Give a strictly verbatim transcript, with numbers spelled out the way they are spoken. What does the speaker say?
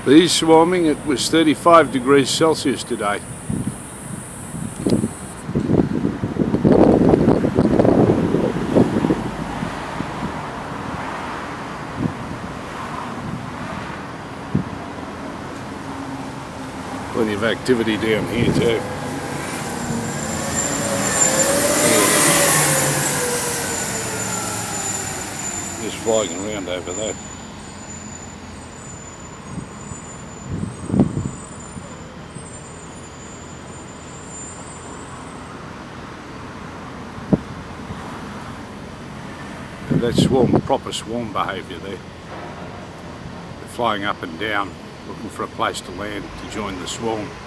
Bees swarming. It was thirty-five degrees Celsius today. Plenty of activity down here too. Just flying around over there. That's swarm, proper swarm behaviour there. They're flying up and down, looking for a place to land to join the swarm.